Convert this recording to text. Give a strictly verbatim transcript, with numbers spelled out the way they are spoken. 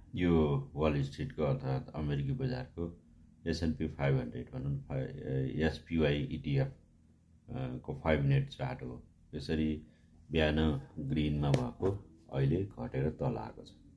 यो वाल स्ट्रिटको अर्थात् अमेरिकी बजारको एसएनपी फाइभ हन्ड्रेड भनौँ एसपिवाई इटिएफ को फाइभ मिनट चार्ट हो। यसरी बिहान ग्रिनमा भएको अहिले घटेर तल आएको छ।